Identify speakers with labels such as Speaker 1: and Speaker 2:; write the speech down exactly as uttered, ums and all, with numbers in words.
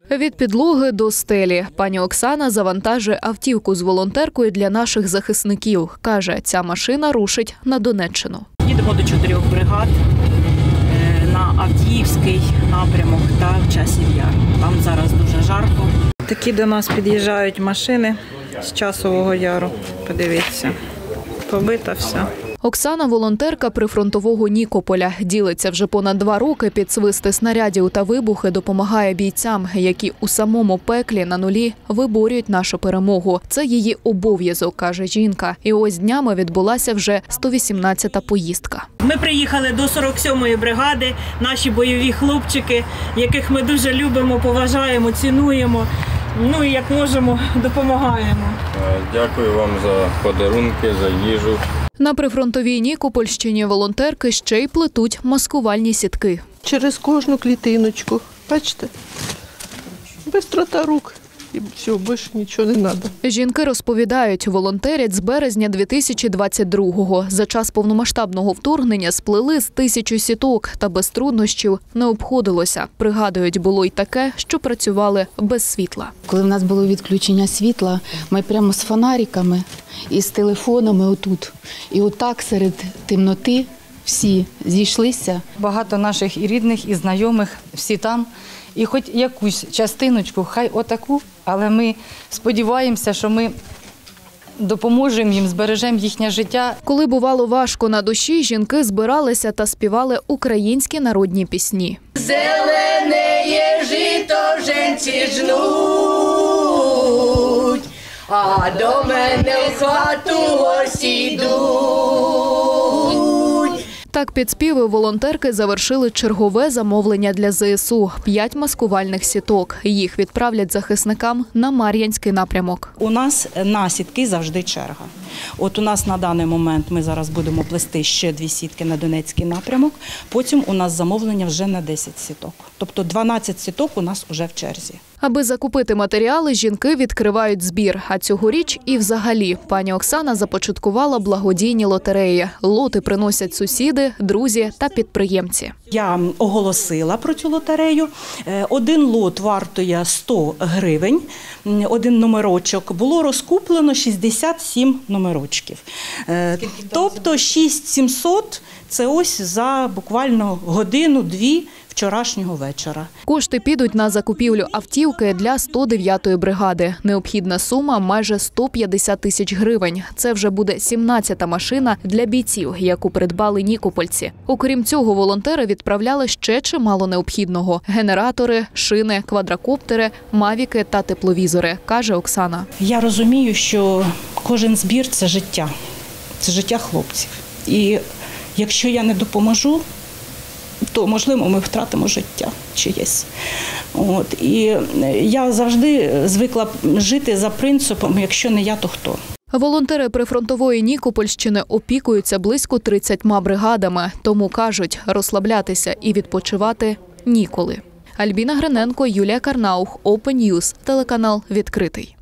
Speaker 1: Від підлоги до стелі. Пані Оксана завантажує автівку з волонтеркою для наших захисників. Каже, ця машина рушить на Донеччину.
Speaker 2: Їдемо до чотирьох бригад на Авдіївський напрямок та в Часів Яр. Там зараз дуже жарко. Такі до нас під'їжджають машини з Часового Яру. Подивіться, побита вся.
Speaker 1: Оксана – волонтерка прифронтового Нікополя. Ділиться вже понад два роки, під свисти снарядів та вибухи допомагає бійцям, які у самому пеклі на нулі виборюють нашу перемогу. Це її обов'язок, каже жінка. І ось днями відбулася вже сто вісімнадцята поїздка.
Speaker 2: Ми приїхали до сорок сьомої бригади, наші бойові хлопчики, яких ми дуже любимо, поважаємо, цінуємо. Ну і як можемо, допомагаємо.
Speaker 3: Дякую вам за подарунки, за їжу.
Speaker 1: На прифронтовій Нікопольщині волонтерки ще й плетуть маскувальні сітки.
Speaker 4: Через кожну клітиночку, бачите, бистрота рук. І все, більше нічого не треба.
Speaker 1: Жінки розповідають, волонтерять з березня дві тисячі двадцять другого. За час повномасштабного вторгнення сплели з тисячу сіток та без труднощів не обходилося. Пригадують, було й таке, що працювали без світла.
Speaker 5: Коли в нас було відключення світла, ми прямо з фонариками і з телефонами отут. І отак серед темноти всі зійшлися.
Speaker 6: Багато наших і рідних, і знайомих, всі там. І хоч якусь частиночку, хай отаку, але ми сподіваємося, що ми допоможемо їм, збережемо їхнє життя.
Speaker 1: Коли бувало важко на душі, жінки збиралися та співали українські народні пісні.
Speaker 7: Зелене є жито женці жнуть, а до мене в хату гості йдуть.
Speaker 1: Так під співи волонтерки завершили чергове замовлення для зе ес у – п'ять маскувальних сіток. Їх відправлять захисникам на Мар'янський напрямок.
Speaker 2: У нас на сітки завжди черга. От у нас на даний момент ми зараз будемо плести ще дві сітки на Донецький напрямок, потім у нас замовлення вже на десять сіток. Тобто дванадцять сіток у нас вже в черзі.
Speaker 1: Аби закупити матеріали, жінки відкривають збір. А цьогоріч і взагалі пані Оксана започаткувала благодійні лотереї. Лоти приносять сусіди, друзі та підприємці.
Speaker 2: Я оголосила про цю лотерею. Один лот вартує сто гривень, один номерочок. Було розкуплено шістдесят сім номерочків. Тобто шість тисяч сімсот – це ось за буквально годину-дві вчорашнього вечора.
Speaker 1: Кошти підуть на закупівлю автівки для сто дев'ятої бригади. Необхідна сума – майже сто п'ятдесят тисяч гривень. Це вже буде сімнадцята машина для бійців, яку придбали нікопольці. Окрім цього, волонтери відправляли ще чимало необхідного – генератори, шини, квадрокоптери, мавіки та тепловізори, каже Оксана.
Speaker 2: Я розумію, що кожен збір – це життя, це життя хлопців. І якщо я не допоможу, то, можливо, ми втратимо життя чиєсь. От. І я завжди звикла жити за принципом «якщо не я, то хто?».
Speaker 1: Волонтери прифронтової Нікопольщини опікуються близько тридцятьма бригадами. Тому, кажуть, розслаблятися і відпочивати ніколи. Альбіна Гриненко, Юлія Карнаух, Open News, телеканал «Відкритий».